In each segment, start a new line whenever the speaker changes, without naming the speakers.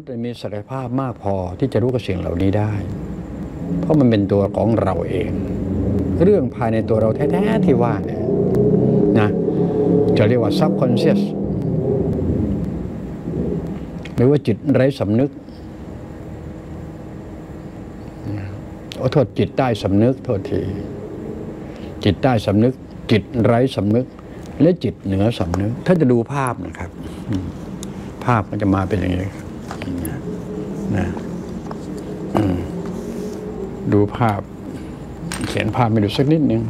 ษย์มีศักยภาพมากพอที่จะรู้กับสิ่งเหล่านี้ได้ เพราะมันเป็นตัวของเราเอง เรื่องภายในตัวเราแท้ๆที่ว่าเนี่ยนะจะเรียกว่า subconscious หรือว่าจิตไร้สำนึกโทษจิตใต้สำนึกโทษทีจิตใต้สำนึกจิตไร้สำนึกและจิตเหนือสำนึกถ้าจะดูภาพนะครับภาพมันจะมาเป็นอย่างนี้นะดูภาพเขียนภาพไปดูสักนิดนึง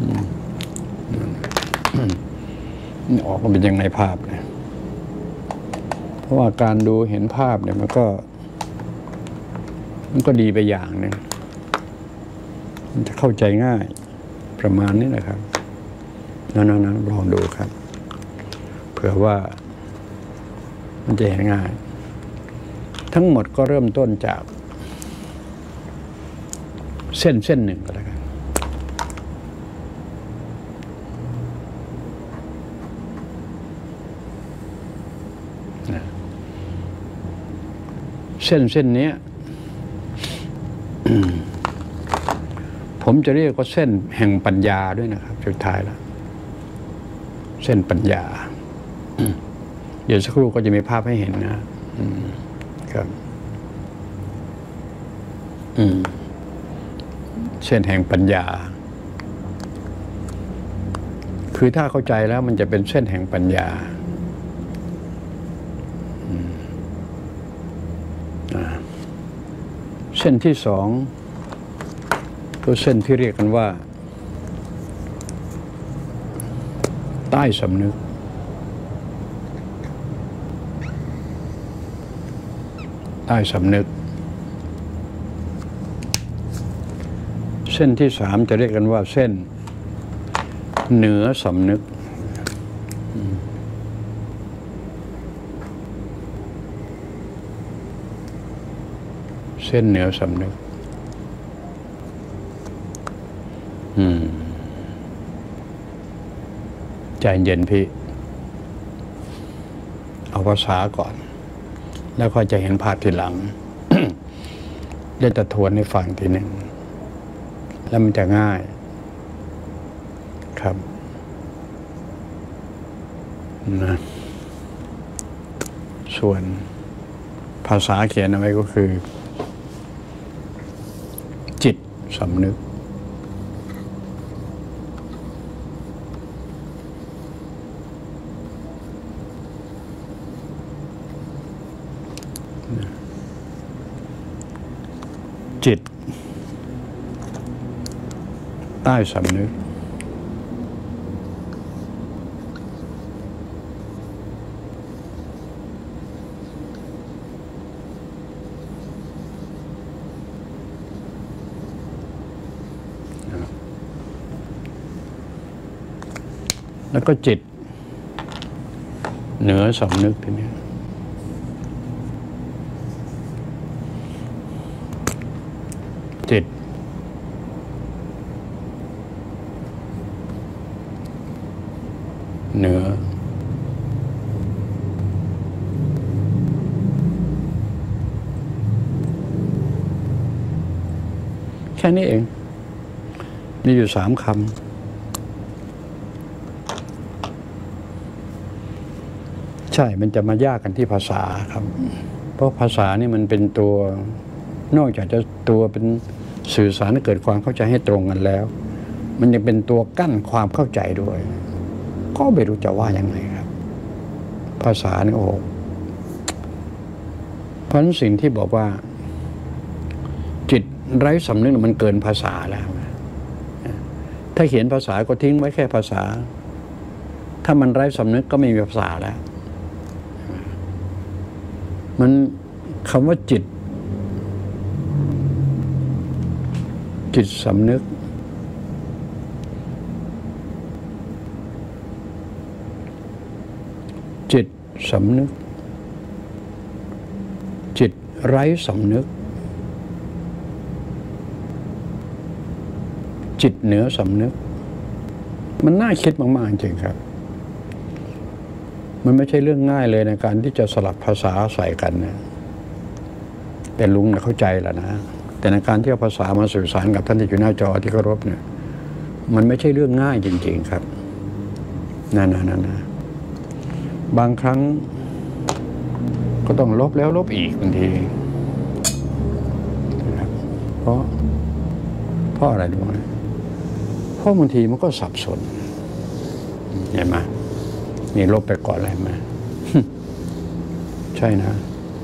ออกมาเป็นยังไงภาพเนี่ยเพราะว่าการดูเห็นภาพเนี่ยมันก็ดีไปอย่างนึงมันจะเข้าใจง่ายประมาณนี้นะครับนั่นลองดูครับเผื่อว่ามันจะเห็นง่ายทั้งหมดก็เริ่มต้นจากเส้นหนึ่งก็แล้วกันเส้นนี้ผมจะเรียกว่าเส้นแห่งปัญญาด้วยนะครับสุดท้ายแล้วเส้นปัญญาเดี๋ยวสักครู่ก็จะมีภาพให้เห็นนะครับเส้นแห่งปัญญาคือถ้าเข้าใจแล้วมันจะเป็นเส้นแห่งปัญญาเส้นที่สองคือเส้นที่เรียกกันว่าใต้สำนึกใต้สำนึกเส้นที่สามจะเรียกกันว่าเส้นเหนือสำนึกเส้นเหนือสำนึกใจเย็นพี่เอาภาษาก่อนแล้วก็จะเห็นภาพทีหลัง ได้จะทวนให้ฟังทีหนึ่งแล้วมันจะง่ายครับนะส่วนภาษาเขียนเอาไว้ก็คือจิตสำนึกจิตใต้สำนึกแล้วก็จิตเหนือสำนึกทีนี้จิตเหนือแค่นี้เองมีอยู่3 คำใช่มันจะมายากกันที่ภาษาครับเพราะภาษานี่มันเป็นตัวนอกจากจะตัวเป็นสื่อสารให้เกิดความเข้าใจให้ตรงกันแล้วมันยังเป็นตัวกั้นความเข้าใจด้วยก็ไม่รู้จะว่ายังไงครับภาษานี่โอ้เพราะฉะนั้นสิ่งที่บอกว่าจิตไร้สำนึกมันเกินภาษาแล้วถ้าเขียนภาษาก็ทิ้งไว้แค่ภาษาถ้ามันไร้สำนึกก็ไม่มีภาษาแล้วมันคำว่าจิตสำนึกจิตสำนึกจิตไร้สำนึกจิตเหนือสำนึกมันน่าคิดมากๆจริงครับมันไม่ใช่เรื่องง่ายเลยในการที่จะสลับภาษาใส่กันนะแต่ลุงเนี่ยเข้าใจแหละนะแต่ในการที่เอาภาษามาสื่อสารกับท่านที่อยู่หน้าจอที่เคารพเนี่ยมันไม่ใช่เรื่องง่ายจริงๆครับนั่นบางครั้งก็ต้องลบแล้วลบอีกบางทีนะครับเพราะอะไรรู้ไหมเพราะบางทีมันก็สับสนเห็นไหมนี่ลบไปก่อนอะไรไหม ใช่นะ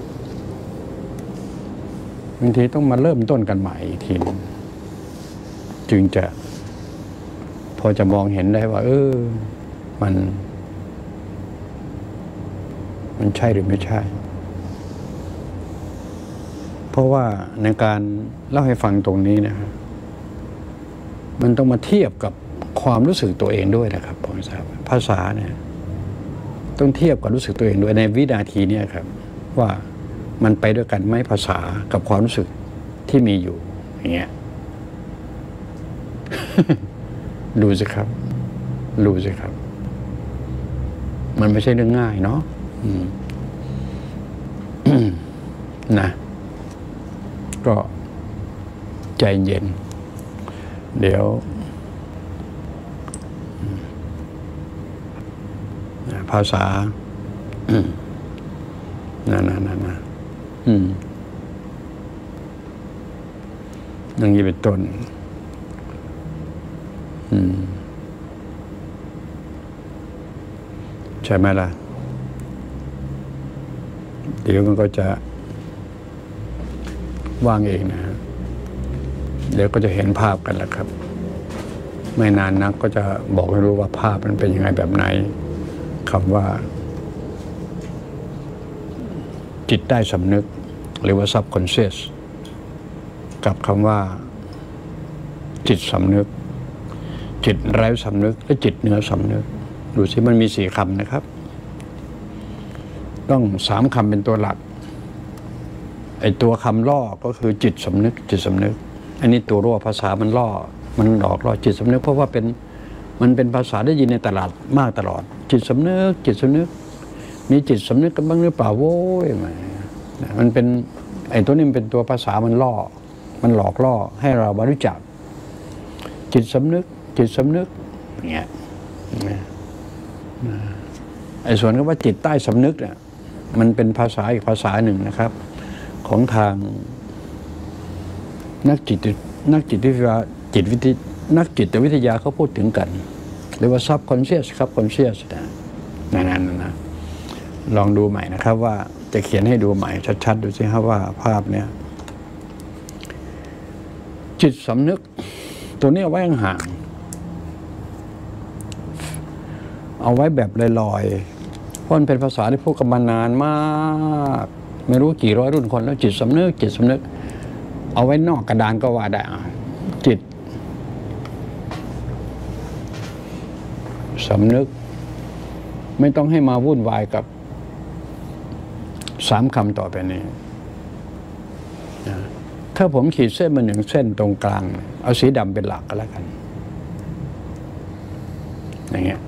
บางทีต้องมาเริ่มต้นกันใหม่อีกทีนึงจึงจะพอจะมองเห็นได้ว่ามันใช่หรือไม่ใช่ เพราะว่าในการเล่าให้ฟังตรงนี้นะครับมันต้องมาเทียบกับความรู้สึกตัวเองด้วยนะครับผมทราบภาษาเนี่ยต้องเทียบกับรู้สึกตัวเองด้วยในวินาทีนี้ครับว่ามันไปด้วยกันไหมภาษากับความรู้สึกที่มีอยู่อย่างเงี้ย ดูสิครับมันไม่ใช่เรื่องง่ายเนาะนะก็ใจเย็นเดี๋ยวภาษาอย่างนี้เป็นต้นใช่ไหมล่ะเดี๋ยวมันก็จะว่างเองนะเดี๋ยวก็จะเห็นภาพกันแล้วครับไม่นานนักก็จะบอกให้รู้ว่าภาพมันเป็นยังไงแบบไหนคำว่าจิตใต้สำนึกหรือว่า subconscious กับคำว่าจิตสำนึกจิตไร้สำนึกและจิตเหนือสำนึกดูสิมันมี4 คำนะครับต้อง3 คำเป็นตัวหลักไอ้ตัวคำล่อก็คือจิตสำนึกอันนี้ตัวรั่วภาษามันล่อมันหลอกล่อจิตสำนึกเพราะว่ามันเป็นภาษาได้ยินในตลาดมากตลอดจิตสำนึกมีจิตสำนึกกันบ้างหรือเปล่าโว้ยมันเป็นไอ้ตัวนี้มันเป็นตัวภาษามันล่อมันหลอกล่อให้เราบรู้จักจิตสำนึกอย่างเงี้ยไอ้ส่วนคำว่าจิตใต้สำนึกเนี่ยมันเป็นภาษาอีกภาษาหนึ่งนะครับของทางนักจิตวิทยานักจิตวิทยาเขาพูดถึงกันเรียกว่า subconscious นะลองดูใหม่นะครับว่าจะเขียนให้ดูใหม่ชัดๆดูสิครับว่าภาพเนี้ยจิตสำนึกตัวนี้เอาไว้ห่างเอาไว้แบบลอยๆเพราะมันเป็นภาษาที่พูดกันมานานมากไม่รู้กี่ร้อยรุ่นคนแล้วจิตสำนึกเอาไว้นอกกระดานก็ว่าได้จิตสำนึกไม่ต้องให้มาวุ่นวายกับ3 คำต่อไปนี้ถ้าผมขีดเส้นมา1 เส้นตรงกลางเอาสีดำเป็นหลักก็แล้วกันอย่างเงี้ย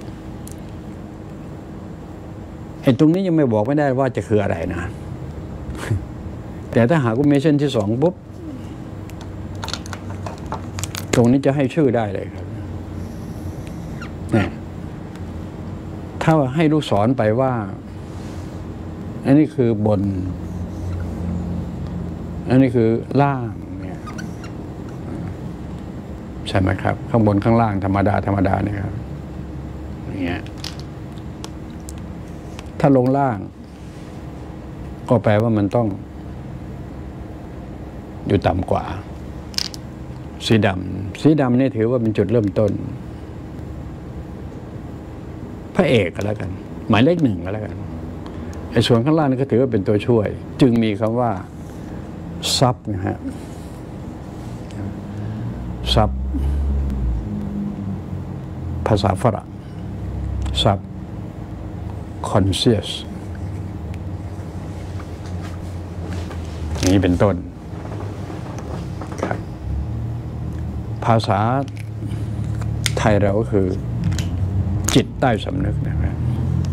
ไอ้ตรงนี้ยังไม่บอกไม่ได้ว่าจะคืออะไรนะ แต่ถ้าหากว่ามีเส้นที่2ปุ๊บตรงนี้จะให้ชื่อได้เลยครับเนี่ยถ้าให้ลูกศรไปว่าอันนี้คือบนอันนี้คือล่างเนี่ยใช่ไหมครับข้างบนข้างล่างธรรมดาเนี่ยครับอย่างเงี้ยถ้าลงล่างก็แปลว่ามันต้องอยู่ต่ำกว่าสีดำนี่ถือว่าเป็นจุดเริ่มต้นพระเอกก็แล้วกันหมายเลข 1ก็แล้วกันไอ้ส่วนข้างล่างนี่ก็ถือว่าเป็นตัวช่วยจึงมีคำว่าซับนะฮะซับภาษาฝรั่งซับconscious อย่างนี้เป็นต้นครับภาษาไทยเราก็คือจิตใต้สำนึกนะครับ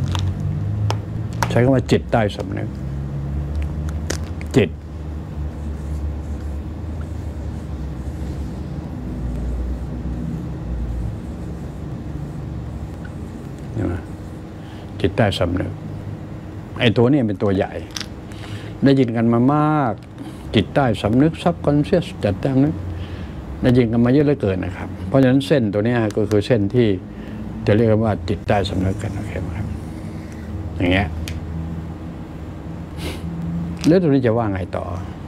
ใช้คำว่าจิตใต้สำนึกจิตจิตใต้สำนึกไอ้ตัวนี้เป็นตัวใหญ่ได้ยินกันมามากจิตใต้สำนึกซับคอนเชียสจัดตั้งนึกได้ยินกันมาเยอะเหลือเกินนะครับเพราะฉะนั้นเส้นตัวนี้ก็คือเส้นที่จะเรียกว่าจิตใต้สำนึกกันโอเคไหมครับอย่างเงี้ยแล้วตัวนี้จะว่าไงต่อ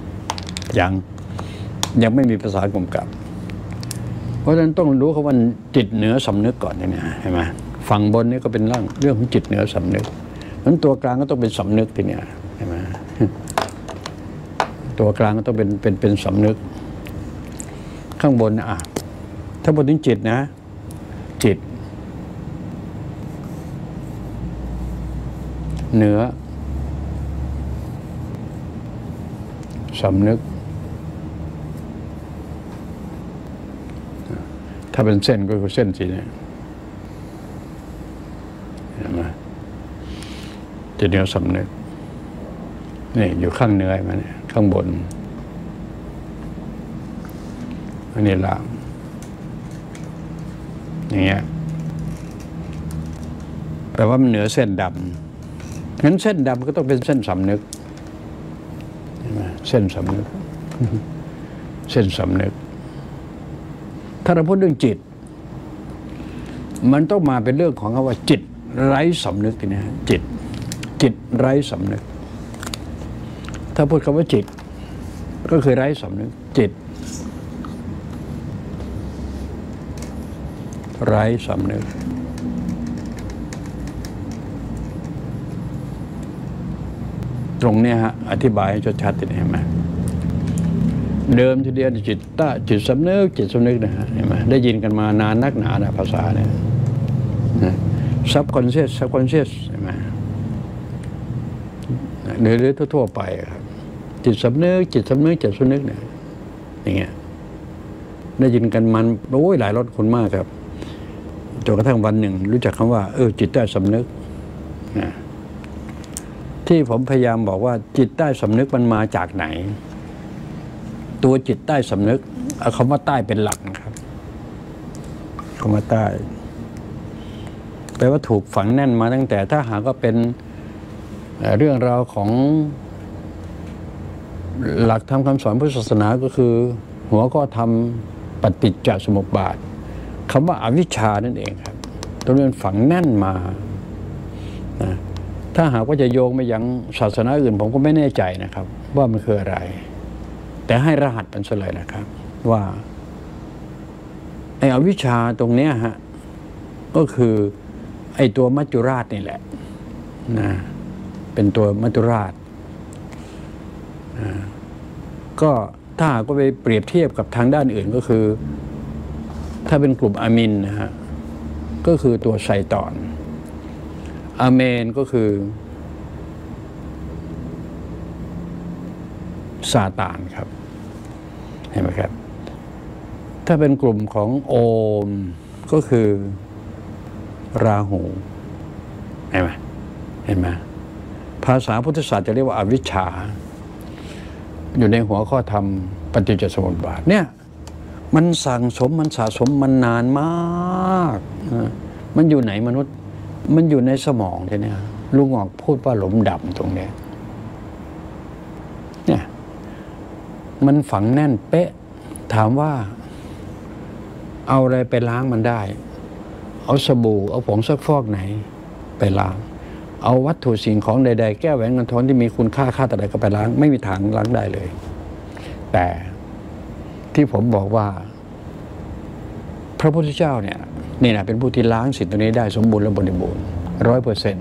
ยังไม่มีภาษากำกับเพราะฉะนั้นต้องรู้เขาว่าจิตเหนือสำนึกก่อนเนี่ยใช่ไหมฝั่งบนนี่ก็เป็นเรื่องของจิตเหนือสำนึกนั้นตัวกลางก็ต้องเป็นสำนึกทีเนี่ยใช่ไหมตัวกลางก็ต้องเป็นสำนึกข้างบนถ้าบนถึงจิตนะจิตเหนือสำนึกถ้าเป็นเส้นก็คือเส้นสีนี้เห็นไหมจิตเหนือสำนึกนี่อยู่ข้างเหนือมันข้างบนอันนี้ล่างอย่างเงี้ยแปลว่ามันเหนือเส้นดำงั้นเส้นดำก็ต้องเป็นเส้นสำนึกใช่ไหมเส้นสำนึกเส้นสำนึกถ้าเราพูดเรื่องจิตมันต้องมาเป็นเรื่องของคำว่าจิตไร้สำนึกทีนี้จิตไร้สำนึกถ้าพูดคำว่าจิตก็คือไร้สำนึกจิตไร้สำนึกตรงนี้อธิบายให้ชัดๆเห็นไหมเดิมทีเดียวจิตสำนึกนะฮะเห็นไหมได้ยินกันมานานนักหนานะภาษาเนี่ยซับคอนเชียสใช่ไหมหรือทั่วไปครับจิตสำนึกเนี่ยอย่างเงี้ยได้ยินกันมันหลายรสคนมากครับจนกระทั่งวันหนึ่งรู้จักคำว่าจิตใต้สำนึกนะที่ผมพยายามบอกว่าจิตใต้สำนึกมันมาจากไหนตัวจิตใต้สำนึกเอาคำว่าใต้เป็นหลักนะครับคำว่าใต้แปลว่าถูกฝังแน่นมาตั้งแต่ถ้าหากว่าเป็นเรื่องราวของหลักธรรมคำสอนพุทธศาสนาก็คือหัวข้อธรรมปฏิจจสมุปบาทคำว่าอวิชชานั่นเองครับตัวนี้ฝังแน่นมาถ้าหากว่าจะโยงไปยังศาสนาอื่นผมก็ไม่แน่ใจนะครับว่ามันคืออะไรแต่ให้รหัสมันเลยนะครับว่าไอ้อวิชชาตรงเนี้ยก็คือไอ้ตัวมัจจุราชนี่แหละนะเป็นตัวมัจจุราชก็ถ้าหากว่าไปเปรียบเทียบกับทางด้านอื่นก็คือถ้าเป็นกลุ่มอะมินนะฮะก็คือตัวไซตอนอะเมนก็คือซาตานครับเห็นไหมครับถ้าเป็นกลุ่มของโอมก็คือราหูเห็นไหมภาษาพุทธศาสตร์จะเรียกว่าอวิชชาอยู่ในหัวข้อธรรมปฏิจจสมุปบาทเนี่ยมันสั่งสมมันสะสมมันนานมากมันอยู่ไหนมนุษย์มันอยู่ในสมองใช่ไหมลุงออกพูดว่าหลุมดำตรงนี้เนี่ยมันฝังแน่นเป๊ะถามว่าเอาอะไรไปล้างมันได้เอาสบู่เอาผงซักฟอกไหนไปล้างเอาวัตถุสิ่งของใดๆแก้วแหวนเงินทองที่มีคุณค่าแต่ใดก็ไปล้างไม่มีทางล้างได้เลยแต่ที่ผมบอกว่าพระพุทธเจ้าเนี่ยนี่นะเป็นผู้ที่ล้างสิ่งตัวนี้ได้สมบูรณ์และบริบูรณ์ 100%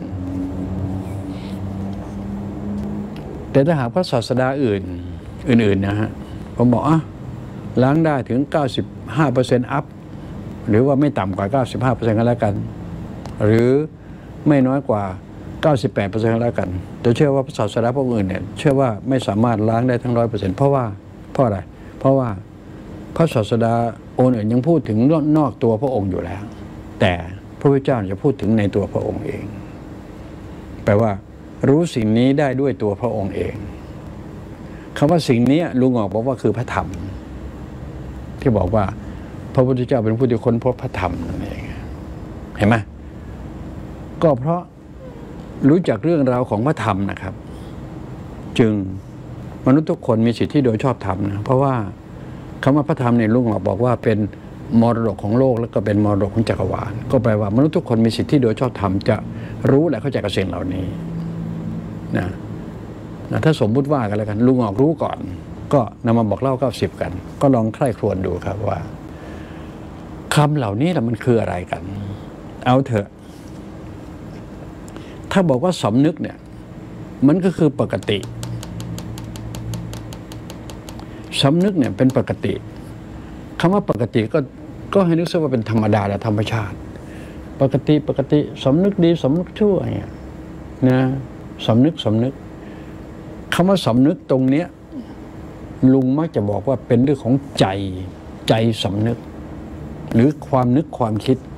แต่ถ้าหากพระศาสดาอื่นนะฮะผมบอกล้างได้ถึง 95% อัพหรือว่าไม่ต่ำกว่า 95% ก็แล้วกันหรือไม่น้อยกว่า 98% ก็แล้วกันแต่เชื่อว่าพระศาสดาพวกอื่นเนี่ยเชื่อว่าไม่สามารถล้างได้ทั้ง 100% เพราะอะไรเพราะว่าพระศาสดาองค์อื่นยังพูดถึงนอกตัวพระองค์อยู่แล้วแต่พระพุทธเจ้าจะพูดถึงในตัวพระองค์เองแปลว่ารู้สิ่งนี้ได้ด้วยตัวพระองค์เองคำว่าสิ่งนี้ลุงออกบอกว่าคือพระธรรมที่บอกว่าพระพุทธเจ้าเป็นผู้ที่ค้นพบพระธรรมนั่นเองเห็นไหมก็เพราะรู้จักเรื่องราวของพระธรรมนะครับจึงมนุษย์ทุกคนมีสิทธิโดยชอบธรรมนะเพราะว่าคำว่าพระธรรมเนี่ยลุงออกบอกว่าเป็นมรดกของโลกแล้วก็เป็นมรดกของจักรวาลก็แปลว่ามนุษย์ทุกคนมีสิทธิโดยชอบธรรมจะรู้และเข้าใจกับสิ่งเหล่านี้นะถ้าสมมุติว่ากันแล้วกันลุงออกรู้ก่อนก็นำมาบอกเล่า90กันก็ลองใคร่ครวญดูครับว่าคำเหล่านี้แหละมันคืออะไรกันเอาเถอะถ้าบอกว่าสำนึกเนี่ยมันก็คือปกติสำนึกเนี่ยเป็นปกติคำว่าปกติก็ให้นึกซะว่าเป็นธรรมดาและธรรมชาติปกติสำนึกดีสำนึกชั่วเนี่ยนะสำนึกคำว่าสำนึกตรงเนี้ยลุงมักจะบอกว่าเป็นเรื่องของใจสำนึกหรือความนึกความคิด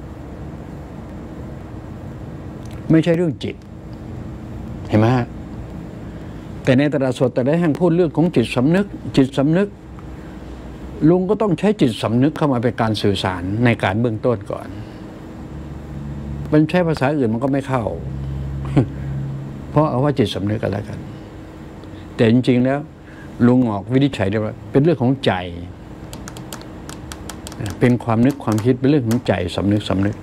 ไม่ใช่เรื่องจิตเห็นไหมฮะแต่ในตลาดสดแต่ละแห่งพูดเรื่องของจิตสำนึกลุงก็ต้องใช้จิตสำนึกเข้ามาเป็นการสื่อสารในการเบื้องต้นก่อนมันใช้ภาษาอื่นมันก็ไม่เข้า เพราะเอาว่าจิตสำนึกกันแล้วกันแต่จริงๆแล้วลุงออกวินิจฉัยได้ว่าเป็นเรื่องของใจเป็นความนึกความคิดเป็นเรื่องของใจสำนึก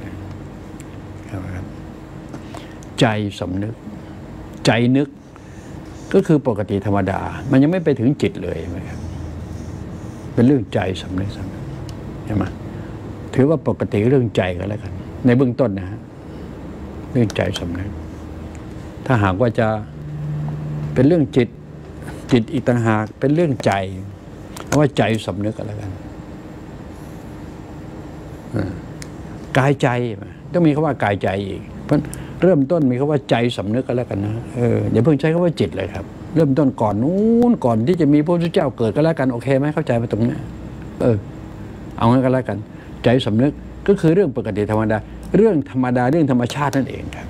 ใจสำนึกใจนึกก็คือปกติธรรมดามันยังไม่ไปถึงจิตเลยนะครับเป็นเรื่องใจสำนึกใช่ไหมถือว่าปกติเรื่องใจกันแล้วกันในเบื้องต้นนะฮะเรื่องใจสำนึกถ้าหากว่าจะเป็นเรื่องจิตอีกต่างหากเป็นเรื่องใจเพราะว่าใจสำนึกกันแล้วกันกายใจต้องมีคำว่ากายใจอีกเพราะเริ่มต้นมีคำว่าใจสำนึกกันแล้วกันนะอย่าเพิ่งใช้คำว่าจิตเลยครับเริ่มต้นก่อนนู้นก่อนที่จะมีพระพุทธเจ้าเกิดก็แล้วกันโอเคไหมเข้าใจมาตรงนี้เอางั้นก็แล้วกันใจสำนึกก็คือเรื่องปกติธรรมดาเรื่องธรรมดาเรื่องธรรมชาตินั่นเองครับ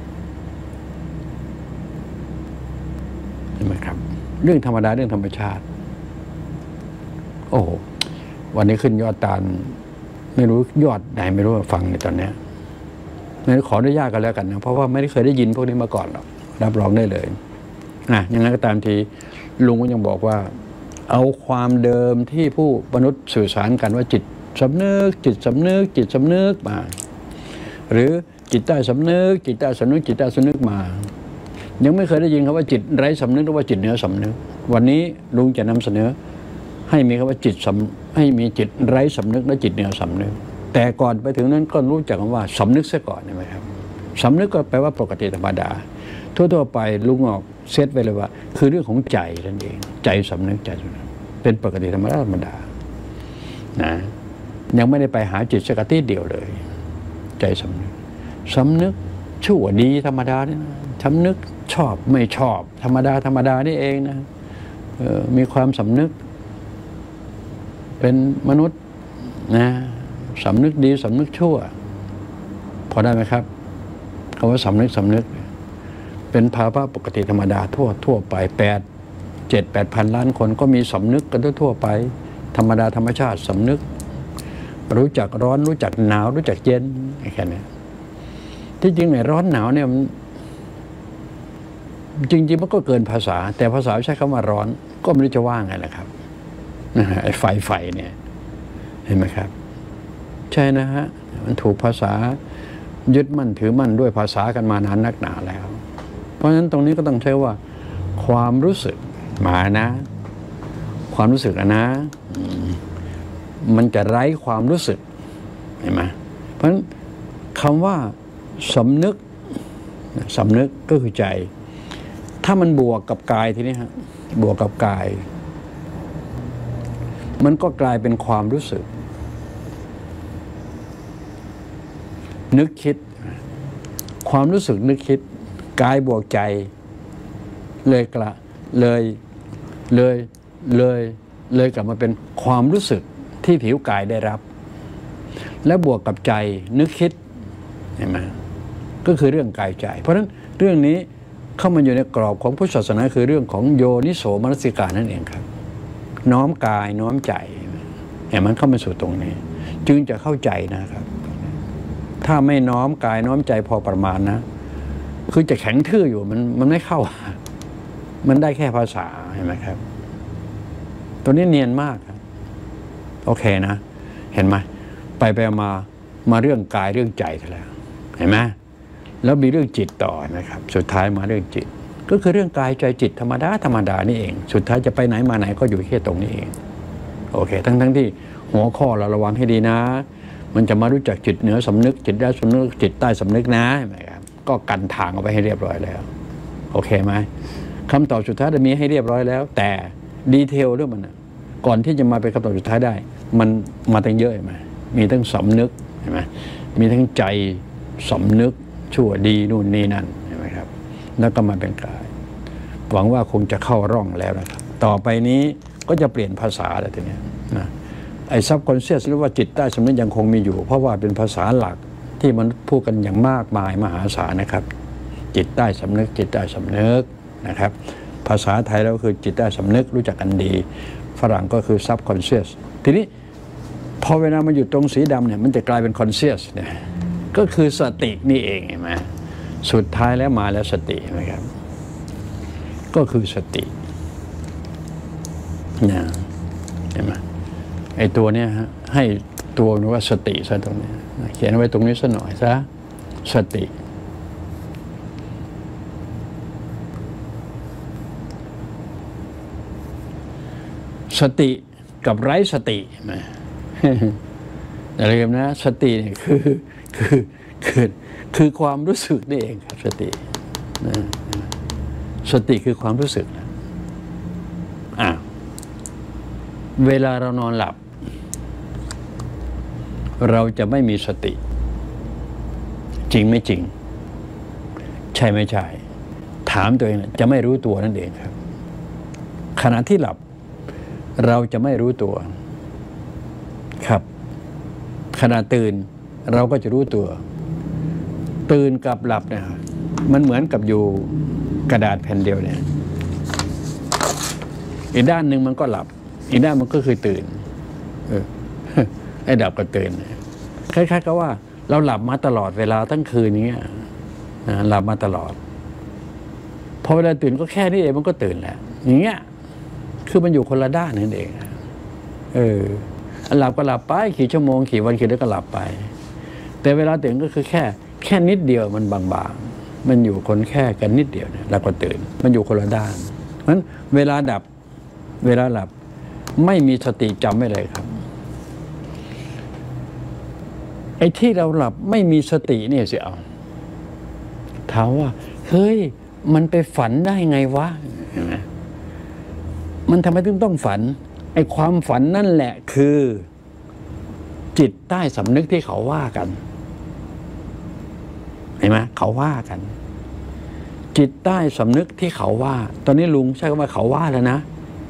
เห็นไหมครับเรื่องธรรมดาเรื่องธรรมชาติโอ้โหวันนี้ขึ้นยอดตาลไม่รู้ยอดไหนไม่รู้ฟังในตอนนี้ขออนุญาตกันแล้วกันนะเพราะว่าไม่ได้เคยได้ยินพวกนี้มาก่อนหรอกรับรองได้เลยอย่างนั้นก็ตามทีลุงก็ยังบอกว่าเอาความเดิมที่ผู้มนุษย์สื่อสารกันว่าจิตสำนึกมาหรือจิตใต้สำนึกมายังไม่เคยได้ยินคำว่าจิตไร้สำนึกหรือว่าจิตเหนือสำนึกวันนี้ลุงจะนำเสนอให้มีคำว่าให้มีจิตไร้สำนึกและจิตเหนือสำนึกแต่ก่อนไปถึงนั้นก็รู้จักคำว่าสำนึกเสียก่อนใช่ไหมครับสำนึกก็แปลว่าปกติธรรมดาทั่วไปลุงออกเซตไว้เลยว่าคือเรื่องของใจนั่นเองใจสำนึกเป็นปกติธรรมดานะยังไม่ได้ไปหาจิตสักทีเดียวเลยใจสำนึกชั่วดีธรรมดาเนี่ยสำนึกชอบไม่ชอบธรรมดานี่เองนะมีความสำนึกเป็นมนุษย์นะสำนึกดีสำนึกชั่วพอได้ไหมครับคำว่าสำนึกเป็นภาวะปกติธรรมดาทั่วไป7-8 พันล้านคนก็มีสำนึกกันทั่วไปธรรมดาธรรมชาติสำนึกรู้จักร้อนรู้จักหนาวรู้จักเย็นแค่นี้ที่จริงเนี่ยร้อนหนาวเนี่ยจริงมันก็เกินภาษาแต่ภาษาใช้คำว่าร้อนก็ไม่รู้จะว่าไงแหละครับไอ้ไฟเนี่ยเห็นไหมครับใช่นะฮะมันถูกภาษายึดมั่นถือมั่นด้วยภาษากันมานานนักหนาแล้วเพราะฉะนั้นตรงนี้ก็ต้องใช้ว่าความรู้สึกมานะความรู้สึกนะมันจะไร้ความรู้สึกเห็นไหมเพราะฉะนั้นคำว่าสำนึกก็คือใจถ้ามันบวกกับกายทีนี้ฮะบวกกับกายมันก็กลายเป็นความรู้สึกนึกคิดความรู้สึกนึกคิดกายบวกใจเลยกลับมาเป็นความรู้สึกที่ผิวกายได้รับและบวกกับใจนึกคิดเห็นไหมก็คือเรื่องกายใจเพราะฉะนั้นเรื่องนี้เข้ามาอยู่ในกรอบของพุทธศาสนาคือเรื่องของโยนิโสมนสิการนั่นเองครับน้อมกายน้อมใจเห็นมันเข้ามาสู่ตรงนี้จึงจะเข้าใจนะครับถ้าไม่น้อมกายน้อมใจพอประมาณนะคือจะแข็งทื่ออยู่มันไม่เข้ามันได้แค่ภาษาเห็นไหมครับตัวนี้เนียนมากครับโอเคนะเห็นไหมไปมาเรื่องกายเรื่องใจกันแล้วเห็นไหมแล้วมีเรื่องจิตต่อนะครับสุดท้ายมาเรื่องจิตก็คือเรื่องกายใจจิตธรรมดานี่เองสุดท้ายจะไปไหนมาไหนก็อยู่แค่ตรงนี้เองโอเคทั้งที่หัวข้อเราระวังให้ดีนะมันจะมารู้จักจิตเหนือสำนึกจิตใต้สำนึกจิตใต้สำนึกนะเห็นไหมครับก็กันทางเอาไว้ให้เรียบร้อยแล้วโอเคไหมคำตอบสุดท้ายจะมีให้เรียบร้อยแล้วแต่ดีเทลเรื่องมันก่อนที่จะมาเป็นคำตอบสุดท้ายได้มันมาตั้งเยอะเห็นไหมมีทั้งสำนึกเห็นไหมมีทั้งใจสำนึกชั่วดีนู่นนี่นั่นเห็นไหมครับแล้วก็มาเป็นกายหวังว่าคงจะเข้าร่องแล้วนะครับต่อไปนี้ก็จะเปลี่ยนภาษาแล้วทีนี้นะไอ้ซับคอนเชียสหรือว่าจิตใต้สำนึกยังคงมีอยู่เพราะว่าเป็นภาษาหลักที่มันพูดกันอย่างมากมายมหาศาลนะครับจิตใต้สำนึกจิตใต้สำนึกนะครับภาษาไทยแล้วคือจิตใต้สำนึกรู้จักกันดีฝรั่งก็คือซับคอนเชียสทีนี้พอเวลามันอยู่ตรงสีดำเนี่ยมันจะกลายเป็นคอนเชียสเนี่ยก็คือสตินี่เองเห็นไหมสุดท้ายแล้วมาแล้วสติเห็นไหมครับก็คือสติเนี่ยเห็นไหมไอ้ตัวเนี้ยฮะให้ตัวนึกว่าสติซะตรงนี้เขียนไว้ตรงนี้ซะหน่อยซะสติสติกับไร้สตินะอะไรกันนะสติเนี่ยคือความรู้สึกนี่เองครับสตินะสติคือความรู้สึกนะเวลาเรานอนหลับเราจะไม่มีสติจริงไม่จริงใช่ไม่ใช่ถามตัวเองจะไม่รู้ตัวนั่นเองครับขณะที่หลับเราจะไม่รู้ตัวครับขณะตื่นเราก็จะรู้ตัวตื่นกับหลับเนี่ยมันเหมือนกับอยู่กระดาษแผ่นเดียวเนี่ยอีกด้านหนึ่งมันก็หลับอีกด้านมันก็คือตื่นไอ้ดับกับตื่นคล้ายๆกับว่าเราหลับมาตลอดเวลาทั้งคืนอย่างเงี้ยหลับมาตลอดพอเวลาตื่นก็แค่นี้เองมันก็ตื่นแล้วอย่างเงี้ยคือมันอยู่คนละด้านนั่นเองหลับก็หลับไปกี่ชั่วโมงกี่วันกี่เดือนก็หลับไปแต่เวลาตื่นก็คือแค่นิดเดียวมันบางๆมันอยู่คนแค่กันนิดเดียวเนี่ยแล้วก็ตื่นมันอยู่คนละด้านเพราะฉะนั้นเวลาดับเวลาหลับไม่มีสติจำไว้เลยครับไอ้ที่เราหลับไม่มีสติเนี่ยสิเอาถามว่าเฮ้ยมันไปฝันได้ไงวะเห็นไหมมันทำไมถึงต้องฝันไอ้ความฝันนั่นแหละคือจิตใต้สำนึกที่เขาว่ากันเห็นไหมเขาว่ากันจิตใต้สำนึกที่เขาว่าตอนนี้ลุงใช้คำว่าเขาว่าแล้วนะ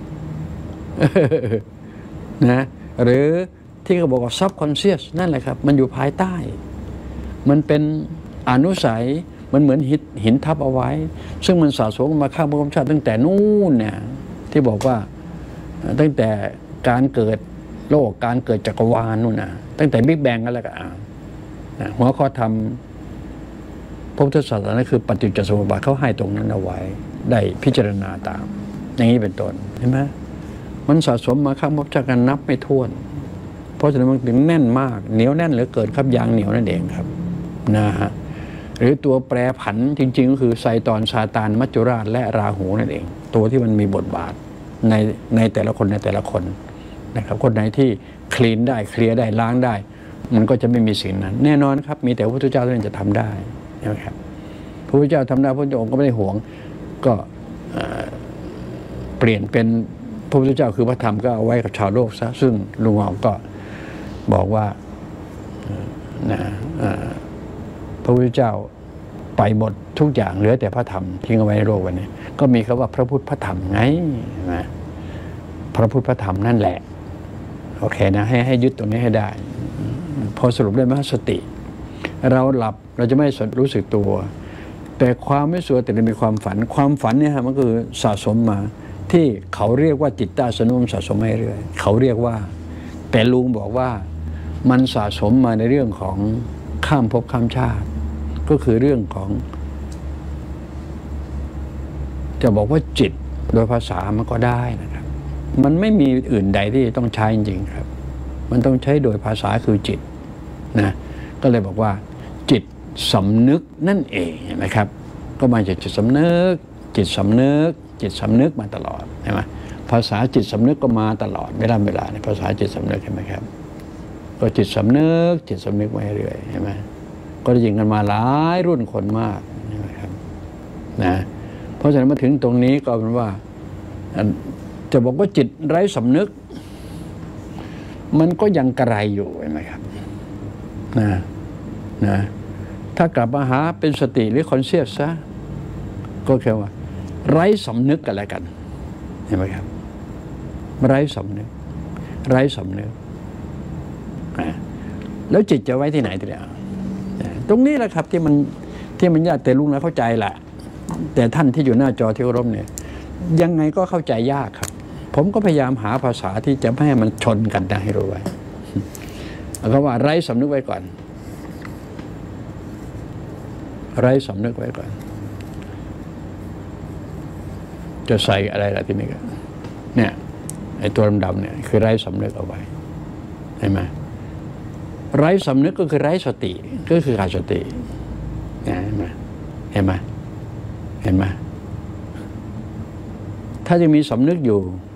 นะหรือที่เขาบอกว่า subconscious นั่นแหละครับมันอยู่ภายใต้มันเป็นอนุสัยมันเหมือนหินทับเอาไว้ซึ่งมันสะสมมาข้ามภพชาติตั้งแต่นู่นเนี่ยที่บอกว่าตั้งแต่การเกิดโลกการเกิดจักรวาลนู่นนะตั้งแต่บิ๊กแบงกันแล้วก็หัวข้อธรรมพระพุทธศาสนาคือปฏิจจสมุปบาทเขาให้ตรงนั้นเอาไว้ได้พิจารณาตามอย่างนี้เป็นต้นเห็นไหมมันสะสมมาข้ามภพชาติกันนับไม่ถ้วนเพราะฉะนั้นมันถึงแน่นมากเหนียวแน่นเหลือเกินครับยางเหนียวนั่นเองครับนะฮะหรือตัวแปรผันจริงๆก็คือไซตอนซาตานมัจจุราชและราหูนั่นเองตัวที่มันมีบทบาทในแต่ละคนนะครับคนไหนที่คลีนได้เคลียร์ได้ล้างได้มันก็จะไม่มีสิ่งนั้นแน่นอนครับมีแต่พระพุทธเจ้าเท่านั้นจะทำได้นะครับพระพุทธเจ้าทำได้พระพุทธองค์ก็ไม่ได้หวงก็เปลี่ยนเป็นพระพุทธเจ้าคือพระธรรมก็เอาไว้กับชาวโลกซะซึ่งลุงหอมก็บอกว่าพระพุทธเจ้าไปหมดทุกอย่างเหลือแต่พระธรรมทิ้งเอาไว้ในโลกวันนี้ก็มีคำว่าพระพุทธพระธรรมไงนะพระพุทธพระธรรมนั่นแหละโอเคนะให้ยึดตรงนี้ให้ได้พอสรุปได้ไหมสติเราหลับเราจะไม่รู้สึกตัวแต่ความไม่สัวแต่มีความฝันเนี่ยมันคือสะสมมาที่เขาเรียกว่าจิตใต้สำนึกสะสมมาเรื่อยเขาเรียกว่าแต่ลุงบอกว่ามันสะสมมาในเรื่องของข้ามภพข้ามชาติก็คือเรื่องของจะบอกว่าจิตโดยภาษามันก็ได้นะครับมันไม่มีอื่นใดที่ต้องใช้จริงๆครับมันต้องใช้โดยภาษาคือจิตนะก็เลยบอกว่าจิตสำนึกนั่นเองเห็นไหมครับก็มาจากจิตสำนึกจิตสำนึกจิตสำนึกมาตลอดใช่ไหมภาษาจิตสำนึกก็มาตลอดเวลาในภาษาจิตสำนึกเห็นไหมครับก็จิตสำนึกมาเรื่อยเห็นไหมก็ได้ยินกันมาหลายรุ่นคนมากใช่ไหมครับนะเพราะฉะนั้นมาถึงตรงนี้ก็เป็นว่าจะบอกว่าจิตไร้สำนึกมันก็ยังกระไรอยู่เห็นไหมครับนะถ้ากลับมาหาเป็นสติหรือคอนเชียสซะก็แค่ว่าไร้สำนึกกันแล้วกันเห็นไหมครับไร้สำนึกแล้วจิตจะไว้ที่ไหนทีเดียวตรงนี้แหละครับที่มันยากแต่ลุงนะเข้าใจแหละแต่ท่านที่อยู่หน้าจอที่เคารพเนี่ยยังไงก็เข้าใจยากครับผมก็พยายามหาภาษาที่จะไม่ให้มันชนกันนะให้รู้ไว้เพราะว่าไร้สำนึกไว้ก่อนไร้สำนึกไว้ก่อนจะใส่อะไรล่ะที่นี่ก็เนี่ยไอ้ตัวดำๆเนี่ยคือไร้สำนึกเอาไว้เห็นไหมไร้สำนึกก็คือไร้สติก็คือขาดสติเห็นไหมถ้ายังมีสำนึกอยู่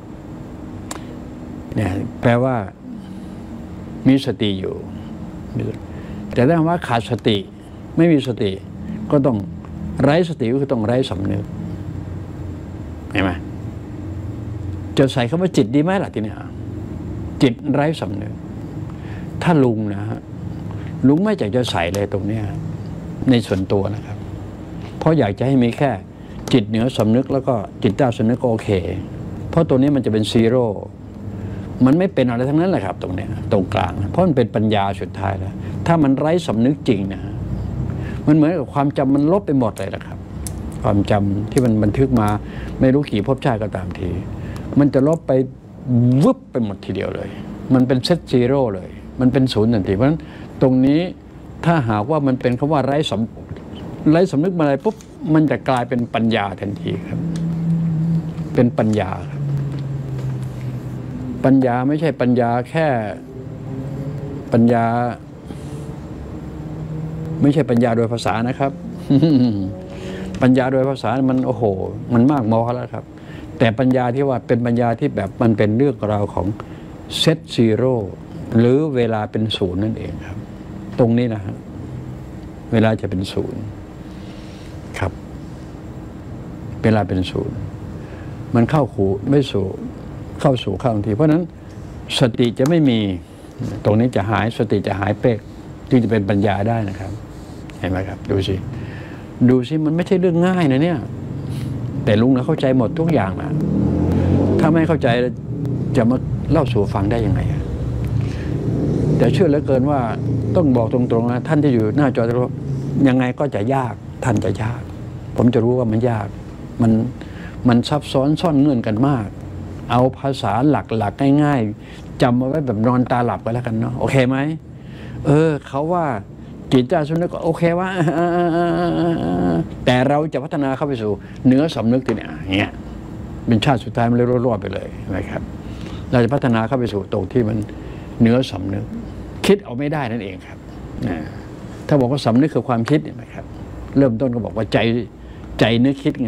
เนี่ยแปลว่ามีสติอยู่แต่ถ้าว่าขาดสติไม่มีสติก็ต้องไร้สติก็คือต้องไร้สำนึกเห็นไหมจะใส่คำว่าจิตดีไหมล่ะทีนี้จิตไร้สำนึกถ้าลุงนะฮะลุงไม่อยากจะใส่เลยตรงนี้ในส่วนตัวนะครับเพราะอยากจะให้มีแค่จิตเหนือสำนึกแล้วก็จิตใต้สำนึกก็โอเคเพราะตัวนี้มันจะเป็นซีโร่มันไม่เป็นอะไรทั้งนั้นแหละครับตรงนี้ตรงกลางเพราะมันเป็นปัญญาสุดท้ายแล้วถ้ามันไร้สำนึกจริงนะมันเหมือนกับความจำมันลบไปหมดเลยนะครับความจำที่มันบันทึกมาไม่รู้กี่ภพชาติก็ตามทีมันจะลบไปวึบไปหมดทีเดียวเลยมันเป็นเซตซีโร่เลยมันเป็นศูนย์ทันทีเพราะฉะนั้นตรงนี้ถ้าหากว่ามันเป็นคำว่าไร้สำนึกมาอะไรปุ๊บมันจะกลายเป็นปัญญาทันทีครับเป็นปัญญาครับปัญญาไม่ใช่ปัญญาแค่ปัญญาไม่ใช่ปัญญาโดยภาษานะครับ ปัญญาโดยภาษามันโอ้โหมันมากมอแล้วครับแต่ปัญญาที่ว่าเป็นปัญญาที่แบบมันเป็นเรื่องราวของเซตซีโร่หรือเวลาเป็นศูนย์นั่นเองครับตรงนี้นะฮะเวลาจะเป็นศูนย์ครับเวลาเป็นศูนย์มันเข้าสู่เข้าทันทีเพราะนั้นสติจะไม่มีตรงนี้จะหายสติจะหายเป๊กจึงจะเป็นปัญญาได้นะครับเห็นไหมครับดูสิมันไม่ใช่เรื่องง่ายนะเนี่ยแต่ลุงนะเข้าใจหมดทุกอย่างนะถ้าไม่เข้าใจจะมาเล่าสู่ฟังได้ยังไงแต่เชื่อเหลือเกินว่าต้องบอกตรงๆนะท่านที่อยู่หน้าจอจะรู้ยังไงก็จะยากท่านจะยากผมจะรู้ว่ามันยากมันซับซ้อนซ่อนเงื่อนกันมากเอาภาษาหลักๆง่ายๆจำเอาไว้แบบนอนตาหลับไปแล้วกันเนาะโอเคไหมเขาว่าจิตใจสำนึกก็โอเคว่าแต่เราจะพัฒนาเข้าไปสู่เนื้อสำนึกที่เนี่ยอย่างเงี้ยเป็นชาติสุดท้ายมันเลยรอดไปเลยนะครับเราจะพัฒนาเข้าไปสู่ตรงที่มันเนื้อสำนึกคิดเอาไม่ได้นั่นเองครับถ้าบอกว่าสำนึกคือความคิดเนี่ยนะครับเริ่มต้นก็บอกว่าใจนึกคิดไง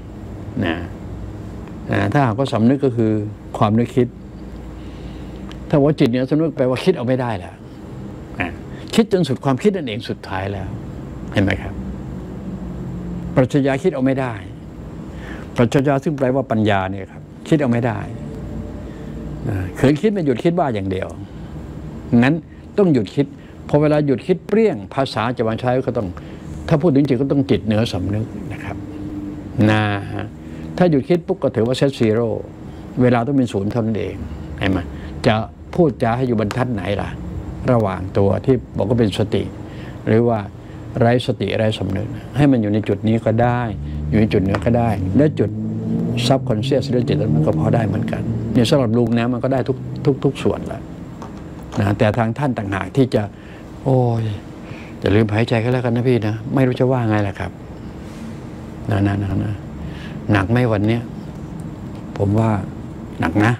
ถ้าหากว่าสำนึกก็คือความนึกคิดถ้าว่าจิตเนี่ยสำนึกแปลว่าคิดเอาไม่ได้แล้วคิดจนสุดความคิดนั่นเองสุดท้ายแล้วเห็นไหมครับปรัชญาคิดเอาไม่ได้ปรัชญาซึ่งแปลว่าปัญญาเนี่ยครับคิดเอาไม่ได้เขินคิดไม่หยุดคิดว่าอย่างเดียวงั้นต้องหยุดคิดพอเวลาหยุดคิดเปรี้ยงภาษาจะมาใช้ก็ต้องถ้าพูดถึงจิตก็ต้องจิตเหนือสำนึกนะครับถ้าหยุดคิดปุ๊บก็ถือว่าเซตซีโร่เวลาต้องเป็นศูนย์เท่านั้นเองเห็นไหมจะพูดจาให้อยู่บรรทัดไหนล่ะระหว่างตัวที่บอกว่าเป็นสติหรือว่าไร้สติไร้สำนึกให้มันอยู่ในจุดนี้ก็ได้อยู่ในจุดเหนือก็ได้และจุดซับคอนเชียสหรือจิตมันก็พอได้เหมือนกันเนี่ยสำหรับลุงนะมันก็ได้ทุกส่วนแหละแต่ทางท่านต่างหากที่จะโอ้ยจะลืมหายใจก็แล้วกันนะพี่นะไม่รู้จะว่าไงล่ะครับนะหนักไหมวันเนี้ยผมว่าหนักนะ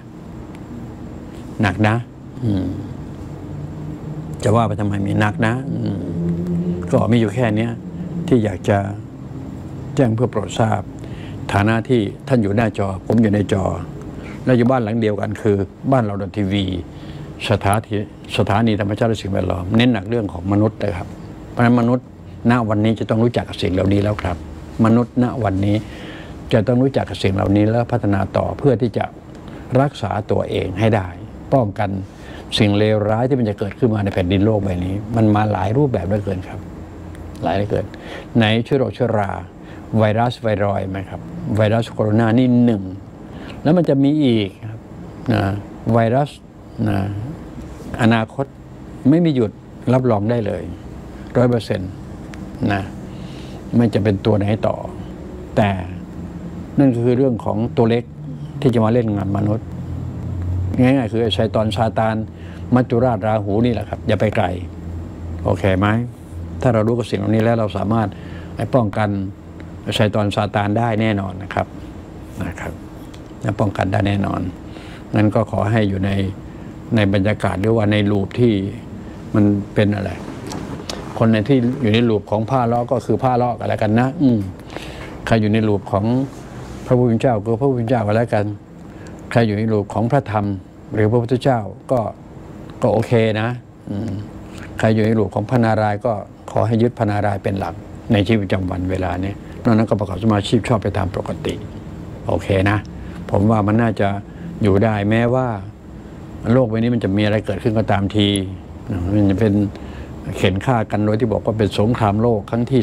จะว่าไปทำไมมีหนักนะก็มีอยู่แค่นี้ที่อยากจะแจ้งเพื่อโปรดทราบฐานะที่ท่านอยู่หน้าจอผมอยู่ในจอและอยู่บ้านหลังเดียวกันคือบ้านเราทีวีสถานีธรรมชาติและสิ่งแวดล้อมเน้นหนักเรื่องของมนุษย์นะครับเพราะฉะนั้นมนุษย์ณวันนี้จะต้องรู้จักกับสิ่งเหล่านี้แล้วครับมนุษย์ณวันนี้จะต้องรู้จักกับสิ่งเหล่านี้แล้วพัฒนาต่อเพื่อที่จะรักษาตัวเองให้ได้ป้องกันสิ่งเลวร้ายที่มันจะเกิดขึ้นมาในแผ่นดินโลกใบนี้มันมาหลายรูปแบบเหลือเกินครับหลายเหลือเกินไหนเชื้อโรคเชื้อราไวรัสไวรอยด์ไหมครับไวรัสโคโรนานี่หนึ่งแล้วมันจะมีอีกครับนะไวรัสนะอนาคตไม่มีหยุดรับรองได้เลย100%นะไม่จะเป็นตัวไหนต่อแต่นั่นคือเรื่องของตัวเล็กที่จะมาเล่นงานมนุษย์ง่ายๆคือชัยฏอนซาตานมัจจุราชราหูนี่แหละครับอย่าไปไกลโอเคไหมถ้าเรารู้กับสิ่งเหล่านี้แล้วเราสามารถป้องกันชัยฏอนซาตานได้แน่นอนนะครับป้องกันได้แน่นอนงั้นก็ขอให้อยู่ในบรรยากาศหรือว่าในลูปที่มันเป็นอะไรคนในที่อยู่ในลูปของผ้าล้อก็คือผ้าล้อกันแล้วกันนะใครอยู่ในลูปของพระผู้เป็นเจ้าก็พระผู้เป็นเจ้ากันแล้วกันใครอยู่ในรูปของพระธรรมหรือพระพุทธเจ้าก็โอเคนะใครอยู่ในรูปของพระนารายณ์ก็ขอให้ยึดพระนารายณ์เป็นหลักในชีวิตประจำวันเวลานี้นอกนั้นก็ประกอบสมาชีพชอบไปตามปกติโอเคนะผมว่ามันน่าจะอยู่ได้แม้ว่าโลกใบนี้มันจะมีอะไรเกิดขึ้นก็ตามทีมันจะเป็นเข็นฆ่ากันโดยที่บอกว่าเป็นสงครามโลกครั้งที่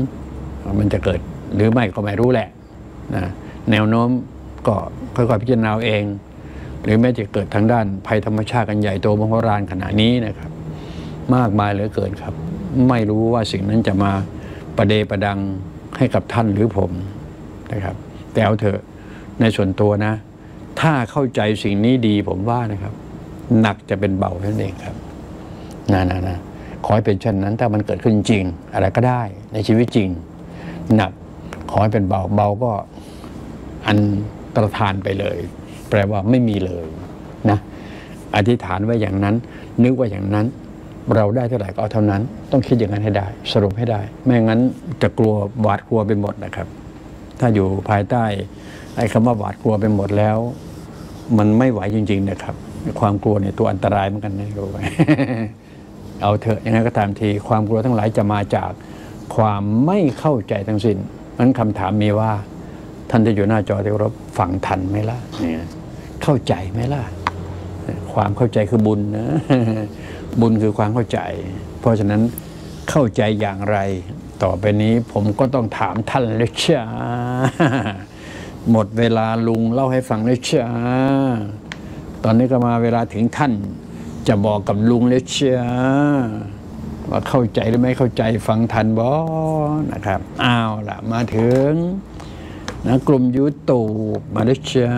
3มันจะเกิดหรือไม่ก็ไม่รู้แหละนะแนวโน้มก็ค่อยๆพิจารณาเองหรือแม้จะเกิดทางด้านภัยธรรมชาติกันใหญ่โตมโหฬารขณะนี้นะครับมากมายเหลือเกินครับไม่รู้ว่าสิ่งนั้นจะมาประเดประดังให้กับท่านหรือผมนะครับแต่เอาเถอะในส่วนตัวนะถ้าเข้าใจสิ่งนี้ดีผมว่านะครับหนักจะเป็นเบานั่นเองครับนะขอให้เป็นเช่นนั้นถ้ามันเกิดขึ้นจริงอะไรก็ได้ในชีวิตจริงหนักขอให้เป็นเบาก็อันตรธานไปเลยแปลว่าไม่มีเลยนะอธิษฐานไว้อย่างนั้นนึกว่าอย่างนั้นเราได้เท่าไหร่ก็เอาเท่านั้นต้องคิดอย่างนั้นให้ได้สรุปให้ได้ไม่งั้นจะกลัวหวาดกลัวไปหมดนะครับถ้าอยู่ภายใต้ไอ้คำว่าหวาดกลัวไปหมดแล้วมันไม่ไหวจริงๆนะครับความกลัวเนี่ยตัวอันตรายเหมือนกันนะรู้ไหม เอาเถอะยังไงก็ตามทีความกลัวทั้งหลายจะมาจากความไม่เข้าใจทั้งสิ้นนั้นคำถามมีว่าท่านจะอยู่หน้าจอที่เคารพฟังทันไหมล่ะเนี่ยเข้าใจไหมล่ะความเข้าใจคือบุญนะ บุญคือความเข้าใจ เพราะฉะนั้นเข้าใจอย่างไรต่อไปนี้ผมก็ต้องถามท่านเลยจ้า หมดเวลาลุงเล่าให้ฟังเลยจ้าตอนนี้ก็มาเวลาถึงท่านจะบอกกับลุงเลยจ้าว่าเข้าใจหรือไม่เข้าใจฟังทันบ่นะครับเอาล่ะมาถึงนะกลุ่มยูทูบมาด้วยจ้า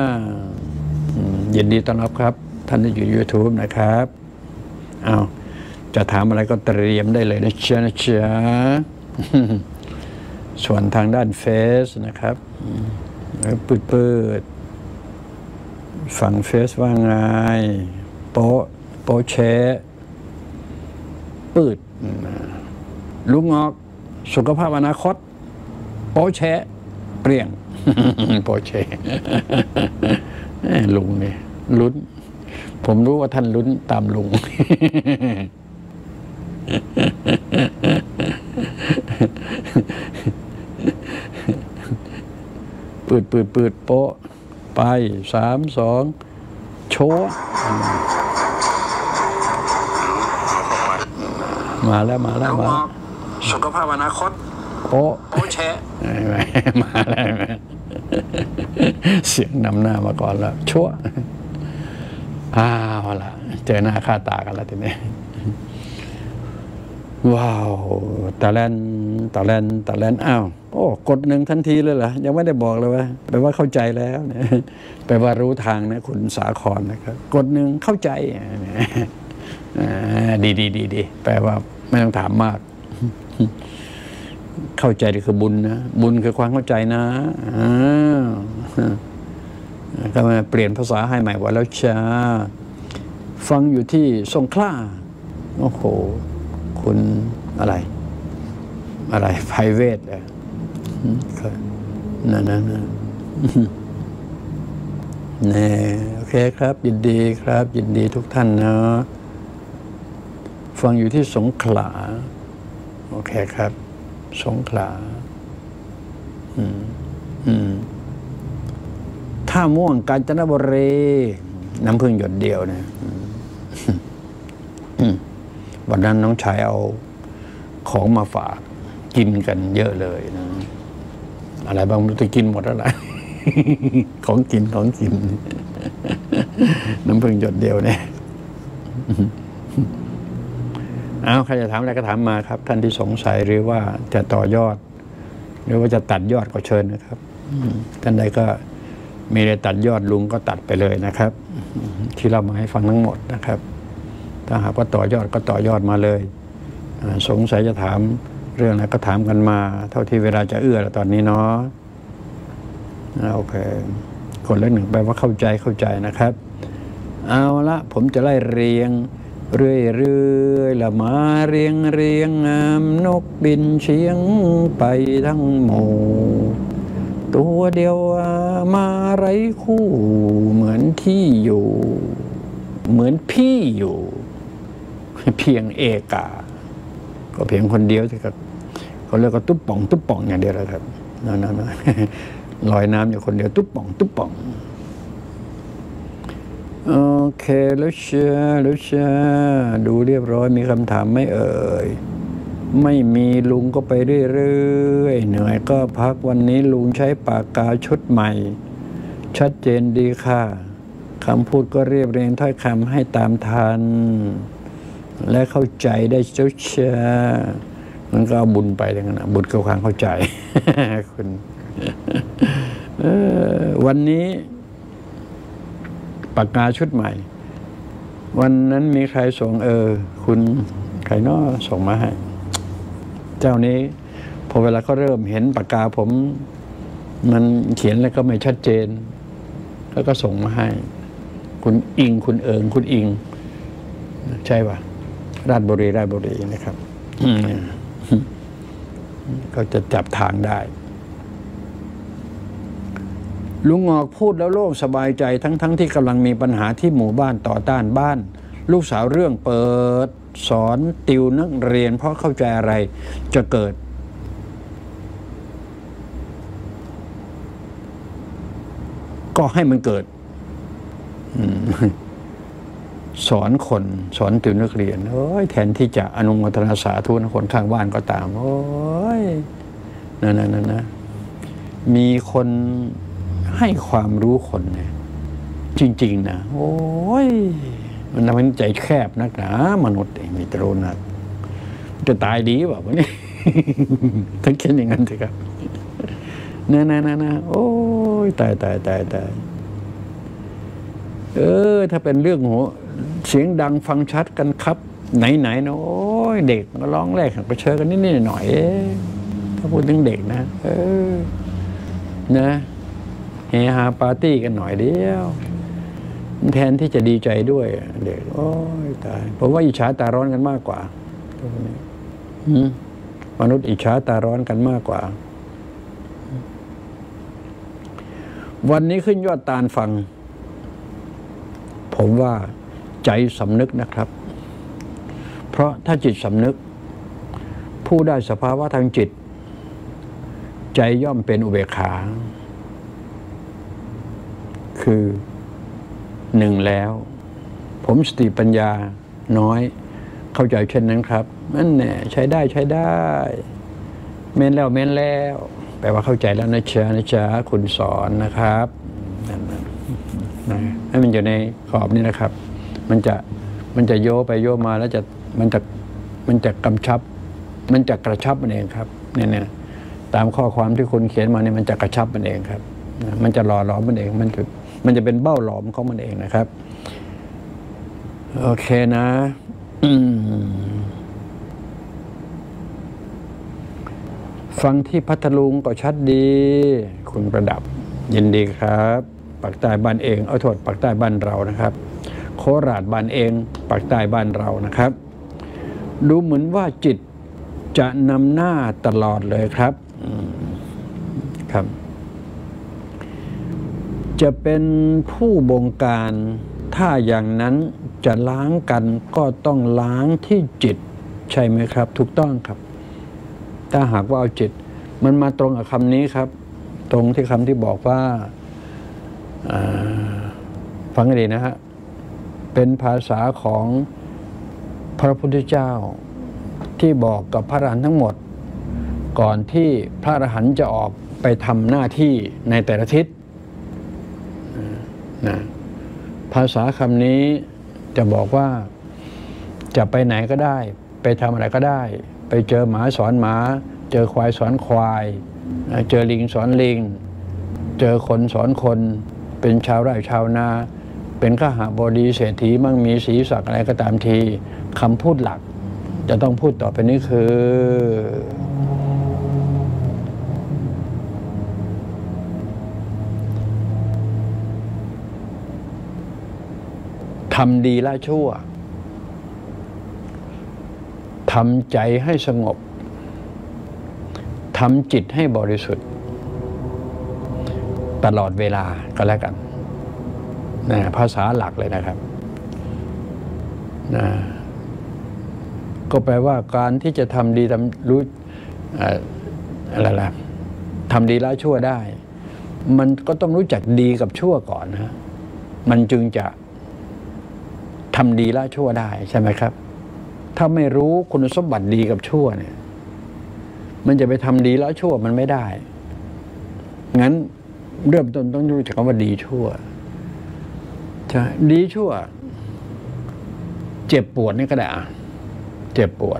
ยินดีต้อนรับครับท่านที่อยู่ YouTube นะครับเอาจะถามอะไรก็เตรียมได้เลยนะจ้าส่วนทางด้านเฟซนะครับปืดฝั่งเฟซว่าไงโป๊แชปืดลุงงอกสุขภาพอนาคตโป๊แชเปรี้ยง โป๊แชลุงเนี่ยลุ้นผมรู้ว่าท่านลุ้นตามลุง ปืดโป๊ะไป3 2โชว์มาแล้วสุขภาพอนาคตโป๊แชะมาแล้วเสียงนำหน้ามาก่อนแล้วชั่วพอละเจอหน้าค่าตากันแล้วทีนี้ว้าวตาแลนอ้าวโอ้กด1ทันทีเลยเหรอยังไม่ได้บอกเลยว่าแปลว่าเข้าใจแล้วเนี่ยแปลว่ารู้ทางนะคุณสาครนะครับกด1เข้าใจดีแปลว่าไม่ต้องถามมากเข้าใจนี่คือบุญนะบุญคือความเข้าใจนะก็มาเปลี่ยนภาษาให้ใหม่ว่าแล้วจ้าฟังอยู่ที่สงขลาโอ้โหคุณอะไรไพเวทเลยนั่นนี่โอเคครับยินดีครับยินดีทุกท่านนะฟังอยู่ที่สงขลาโอเคครับสงขลาท่าม่วงกาญจนบุรีน้ำพึ่งหยดเดียวเนี่ยวันนั้นน้องชายเอาของมาฝากกินกันเยอะเลยนะอะไรบางมันจะกินหมดแล้วแหละของกินน้ำพึ่งหยดเดียวเนี่ยเอาใครจะถามอะไรก็ถามมาครับท่านที่สงสัยหรือว่าจะต่อยอดหรือว่าจะตัดยอดก็เชิญนะครับท่านใดก็มีอะไรตัดยอดลุงก็ตัดไปเลยนะครับที่เรามาให้ฟังทั้งหมดนะครับถ้าหากว่าต่อยอดก็ต่อยอดมาเลยสงสัยจะถามเรื่องอะไรก็ถามกันมาเท่าที่เวลาจะเอื้อแล้วตอนนี้เนาะโอเคคนละหนึ่งแปลว่าเข้าใจนะครับเอาละผมจะไล่เรียงเรื่อยละมาเรียงงามนกบินเฉียงไปทั้งหมู่ตัวเดียวมาไร้คู่เหมือนที่อยู่เหมือนพี่อยู่เพียงเอกาก็เพียงคนเดียวที่เขาเรียกว่าตุ๊บป่องอย่างเดียวเลยครับนั่นลอยน้ำอยู่คนเดียวตุ๊บป่องโอเคแล้วเชียดูเรียบร้อยมีคำถามไม่เอ่ยไม่มีลุงก็ไปเรื่อยๆเหนื่อยก็พักวันนี้ลุงใช้ปากกาชุดใหม่ชัดเจนดีค่ะคำพูดก็เรียบเรียงถ้อยคำให้ตามทันและเข้าใจได้เจ้าเชียมันก็เอาบุญไปอย่างนั้นบุญกับความเข้าใจ คุณวันนี้ปากกาชุดใหม่วันนั้นมีใครส่งคุณใครน้อส่งมาให้เจ้านี้พอเวลาเขาเริ่มเห็นปากกาผมมันเขียนแล้วก็ไม่ชัดเจนแล้วก็ส่งมาให้คุณอิงคุณอิงใช่ป่ะราชบุรีนะครับก็จะจับทางได้ลุงงอกพูดแล้วโล่งสบายใจทั้งที่กำลังมีปัญหาที่หมู่บ้านต่อต้านบ้านลูกสาวเรื่องเปิดสอนติวนักเรียนเพราะเข้าใจอะไรจะเกิดก็ให้มันเกิดสอนติวนักเรียนแทนที่จะอนุโมทนาสาธุนะคนข้างบ้านก็ตามนะมีคนให้ความรู้คนเนี่ยจริงๆนะมันทำให้ใจแคบนักหนามนุษย์มีตรนักจะตายดีเปล่าวะเนี่ยทั้งคิดอย่างนั้นสิครับนะโอ้ยตายถ้าเป็นเรื่องหัวเสียงดังฟังชัดกันครับไหนนะโอ้ยเด็กก็ร้องแรกไปเชิญกันนิดหน่อยถ้าพูดถึงเด็กนะนะเฮฮาปาร์ตี้กันหน่อยเดียวแทนที่จะดีใจด้วยเด็กโอ้ยตายผมว่าอิจฉาตาร้อนกันมากกว่ามนุษย์อิจฉาตาร้อนกันมากกว่าวันนี้ขึ้นยอดตาลฟังผมว่าใจสำนึกนะครับเพราะถ้าจิตสำนึกผู้ได้สภาวะทางจิตใจย่อมเป็นอุเบกขาคือหนึ่งแล้วผมสติปัญญาน้อยเข้าใจเช่นนั้นครับนั่นแน่ใช้ได้เม้นแล้วแปลว่าเข้าใจแล้วนะจ๊ะคุณสอนนะครับให้มันอยู่ในขอบนี้นะครับมันจะโยไปโยมาแล้วมันจะกำชับมันจะกระชับมันเองครับเนี่ยตามข้อความที่คุณเขียนมาเนี่ยมันจะกระชับมันเองครับมันจะหล่อหลอมมันเองมันจะเป็นเบ้าหลอมของมันเองนะครับโอเคนะฟังที่พัทลุงก็ชัดดีคุณประดับยินดีครับปากใต้บ้านเองเอาโทษปากใต้บ้านเรานะครับโคราชบ้านเองปากใต้บ้านเรานะครับดูเหมือนว่าจิตจะนำหน้าตลอดเลยครับครับจะเป็นผู้บงการถ้าอย่างนั้นจะล้างกันก็ต้องล้างที่จิตใช่ไหมครับถูกต้องครับถ้าหากว่าเอาจิตมันมาตรงกับคำนี้ครับตรงที่คำที่บอกว่าฟังให้ดีนะฮะเป็นภาษาของพระพุทธเจ้าที่บอกกับพระอรหันต์ทั้งหมดก่อนที่พระอรหันต์จะออกไปทำหน้าที่ในแต่ละทิศนะภาษาคำนี้จะบอกว่าจะไปไหนก็ได้ไปทำอะไรก็ได้ไปเจอหมาสอนหมาเจอควายสอนควายเจอลิงสอนลิงเจอคนสอนคนเป็นชาวไร่ชาวนาเป็นข้าหบดีเศรษฐีมั่งมีสีศักดิ์อะไรก็ตามทีคำพูดหลักจะต้องพูดต่อไปนี้คือทำดีละชั่วทำใจให้สงบทำจิตให้บริสุทธิ์ตลอดเวลาก็แล้วกันนะภาษาหลักเลยนะครับนะก็แปลว่าการที่จะทำดีทำรู้อะไรล่ะทำดีละชั่วได้มันก็ต้องรู้จักดีกับชั่วก่อนนะมันจึงจะทำดีละชั่วได้ใช่ไหมครับถ้าไม่รู้คุณสมบัติดีกับชั่วเนี่ยมันจะไปทำดีละชั่วมันไม่ได้งั้นเริ่มต้นต้องรู้จักคำว่าดีชั่วใช่ดีชั่วเจ็บปวดนี่ก็ได้เจ็บปวด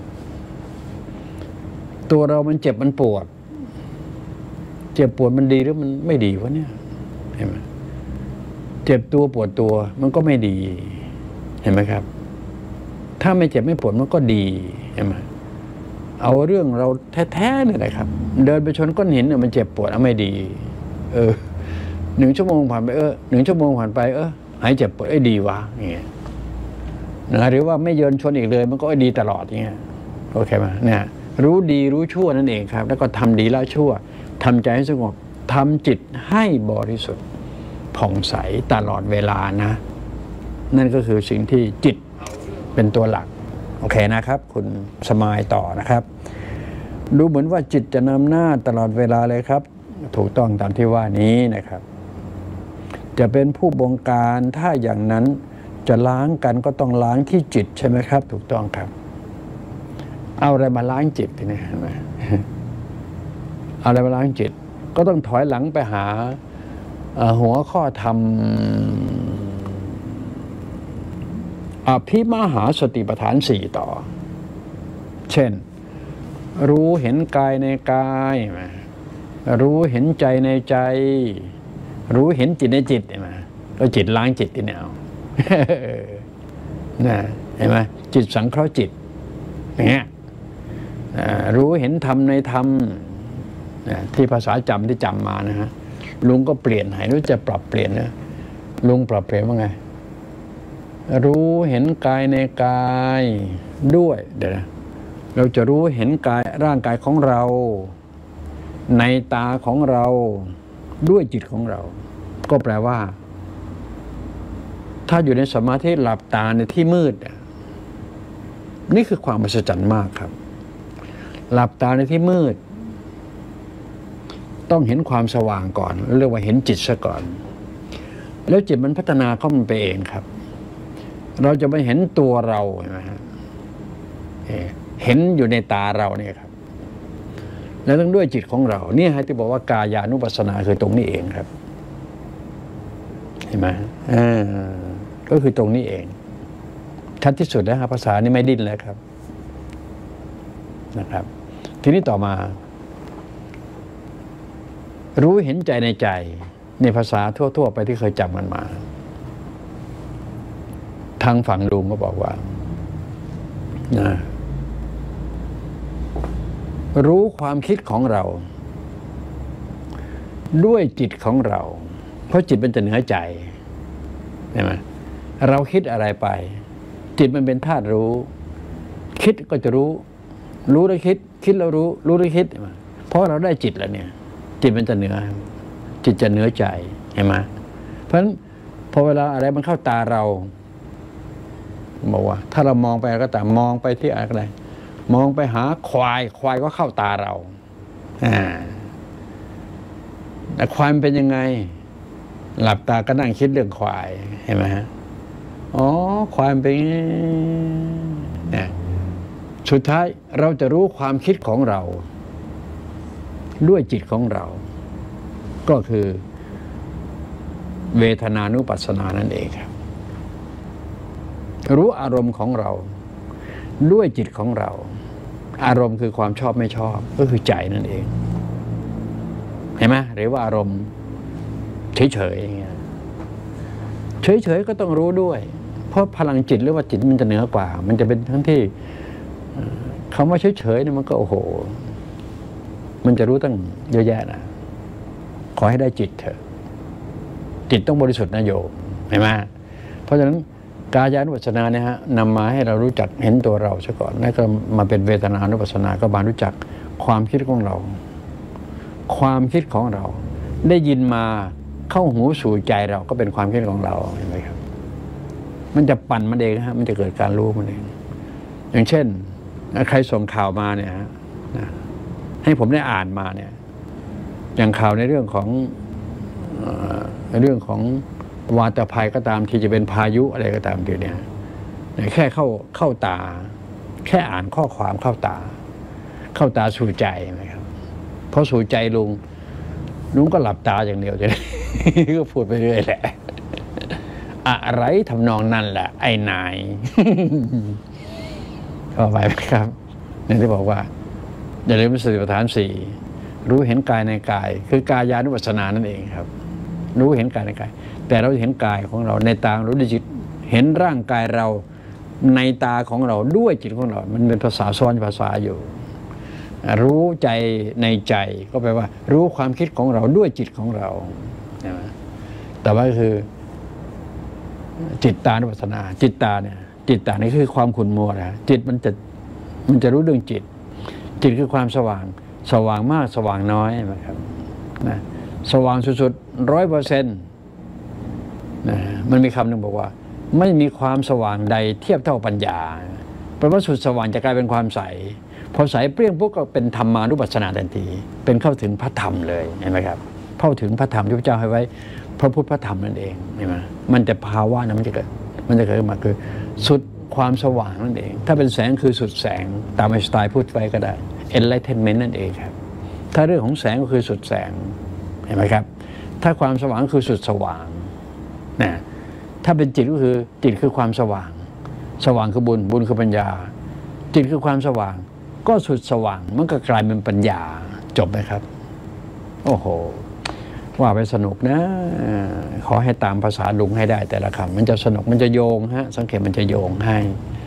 ตัวเรามันเจ็บมันปวดเจ็บปวดมันดีหรือมันไม่ดีวะเนี่ยเห็นไหมเจ็บตัวปวดตัวมันก็ไม่ดีเห็นไหมครับถ้าไม่เจ็บไม่ปวดมันก็ดีเห็นไหมเอาเรื่องเราแท้ๆเลยนะครับเดินไปชนก้อนหินเนี่ยมันเจ็บปวดไม่ดี1 ชั่วโมงผ่านไป1 ชั่วโมงผ่านไปหายเจ็บปวดดีวะอย่างเงี้ยนะหรือว่าไม่เยินชนอีกเลยมันก็ดีตลอดอย่างเงี้ยโอเคไหมเนี่ยรู้ดีรู้ชั่วนั่นเองครับแล้วก็ทำดีละชั่วทำใจให้สงบทำจิตให้บริสุทธิ์ผ่องใสตลอดเวลานะนั่นก็คือสิ่งที่จิตเป็นตัวหลักโอเคนะครับคุณสมายต่อนะครับดูเหมือนว่าจิตจะนำหน้าตลอดเวลาเลยครับถูกต้องตามที่ว่านี้นะครับจะเป็นผู้บงการถ้าอย่างนั้นจะล้างกันก็ต้องล้างที่จิตใช่ไหมครับถูกต้องครับเอาอะไรมาล้างจิตทีนี้เอาอะไรมาล้างจิตก็ต้องถอยหลังไปหาหัวข้อธรรมอภิมหาสติปัฏฐาน 4ต่อเช่นรู้เห็นกายในกายรู้เห็นใจในใจรู้เห็นจิตในจิตเห็นไหมก็จิตล้างจิตที่เนี่ยนะเห็นไหมจิตสังเคราะห์จิตอย่างเงี้ยรู้เห็นธรรมในธรรมที่ภาษาจำที่จำมานะฮะลุงก็เปลี่ยนให้รู้จะปรับเปลี่ยนนะลุงปรับเปลี่ยนว่าไงรู้เห็นกายในกายด้วยเดี๋ยวนะเราจะรู้เห็นกายร่างกายของเราในตาของเราด้วยจิตของเราก็แปลว่าถ้าอยู่ในสมาธิหลับตาในที่มืดนี่คือความมหัศจรรย์มากครับหลับตาในที่มืดต้องเห็นความสว่างก่อนเรียกว่าเห็นจิตซะก่อนแล้วจิตมันพัฒนาเข้ามันไปเองครับเราจะไม่เห็นตัวเราใช่ไหมฮะเห็นอยู่ในตาเราเนี่ยครับแล้วต้องด้วยจิตของเราเนี่ยฮะที่บอกว่ากายานุปัสสนาคือตรงนี้เองครับเห็นไหมก็คือตรงนี้เองชัดที่สุดนะครับภาษานี่ไม่ดิ้นเลยครับนะครับทีนี้ต่อมารู้เห็นใจในใจในภาษาทั่วๆไปที่เคยจำกันมาทางฝั่งลุงก็บอกว่านะรู้ความคิดของเราด้วยจิตของเราเพราะจิตมันจะเหนือใจใช่ไหมเราคิดอะไรไปจิตมันเป็นธาตุรู้คิดก็จะรู้แล้วคิดแล้วรู้แล้วคิดเพราะเราได้จิตแล้วเนี่ยจิตมันจะเหนือจิตจะเหนือใจเห็นไหมเพราะฉะนั้นพอเวลาอะไรมันเข้าตาเราบอกว่าถ้าเรามองไปก็ตามมองไปที่อะไรมองไปหาควายก็เข้าตาเราแต่ควายมันเป็นยังไงหลับตาก็นั่งคิดเรื่องควายเห็นไหมฮะอ๋อควายมันเป็นเนี่ยสุดท้ายเราจะรู้ความคิดของเราด้วยจิตของเราก็คือเวทนานุปัสสนานั่นเองครับรู้อารมณ์ของเราด้วยจิตของเราอารมณ์คือความชอบไม่ชอบก็คือใจนั่นเองเห็นไหมหรือว่าอารมณ์เฉยๆอย่างเงี้ยเฉยๆก็ต้องรู้ด้วยเพราะพลังจิตหรือว่าจิตมันจะเหนือกว่ามันจะเป็นทั้งที่คำว่าเฉยๆเนี่ยมันก็โอ้โหมันจะรู้ตั้งเยอะแยะนะขอให้ได้จิตเถอะจิตต้องบริสุทธิ์นะโยมเห็นไหมเพราะฉะนั้นกายานุปัสสนาเนี่ยฮะนำมาให้เรารู้จักเห็นตัวเราซะก่อนแล้วก็มาเป็นเวทนานุปัสสนาก็มารู้จักความคิดของเราความคิดของเราได้ยินมาเข้าหูสู่ใจเราก็เป็นความคิดของเราเห็นไหมครับมันจะปั่นมันเองฮะมันจะเกิดการรู้มันเองอย่างเช่นใครส่งข่าวมาเนี่ยฮะให้ผมได้อ่านมาเนี่ยอย่างข่าวในเรื่องของวาตภัยก็ตามที่จะเป็นพายุอะไรก็ตามทีเนี่ยแค่เข้าตาแค่อ่านข้อความเข้าตาสู่ใจนะครับเพราะสู่ใจลุงก็หลับตาอย่างเดียวจะ ก็พูดไปเรื่อยแหละอะไรทำนองนั่นแหละไอ้นาย เข้าไปไหมครับอย่างที่บอกว่าอย่าลืมสติปัฏฐานสี่รู้เห็นกายในกายคือกายานุปัสสนานั่นเองครับรู้เห็นกายในกายแต่เราเห็นกายของเราในตารู้ด้วยจิตเห็นร่างกายเราในตาของเราด้วยจิตของเรามันเป็นภาษาซ้อนภาษาอยู่รู้ใจในใจก็แปลว่ารู้ความคิดของเราด้วยจิตของเราแต่ว่าคือจิตตานุปัสสนาจิตตานี่คือความขุ่นมัวนะจิตมันจะรู้เรื่องจิตคือความสว่างมากสว่างน้อยนะครับนะสว่างสุดๆ100%นะมันมีคำหนึ่งบอกว่าไม่มีความสว่างใดเทียบเท่าปัญญาแปลว่าสุดสว่างจะกลายเป็นความใสพอใสเปรี้ยงปุ๊บก็เป็นธรรมานุปัสสนาทันทีเป็นเข้าถึงพระธรรมเลยเห็นไหมครับเข้าถึงพระธรรมที่พระเจ้าให้ไว้พระพุทธพระธรรมนั่นเองเห็นไหมมันจะภาวะนั้นมันจะเกิดขึ้นมาคือสุดความสว่างนั่นเองถ้าเป็นแสงคือสุดแสงตามไอน์สไตน์พูดไว้ก็ได้ enlightenment นั่นเองครับถ้าเรื่องของแสงก็คือสุดแสงเห็นไหมครับถ้าความสว่างคือสุดสว่างนะถ้าเป็นจิตก็คือจิตคือความสว่างคือบุญคือปัญญาจิตคือความสว่างก็สุดสว่างมันก็กลายเป็นปัญญาจบไหมครับโอ้โหว่าไปสนุกนะขอให้ตามภาษาลุงให้ได้แต่ละคำมันจะสนุกมันจะโยงฮะสังเกตมันจะโยงให้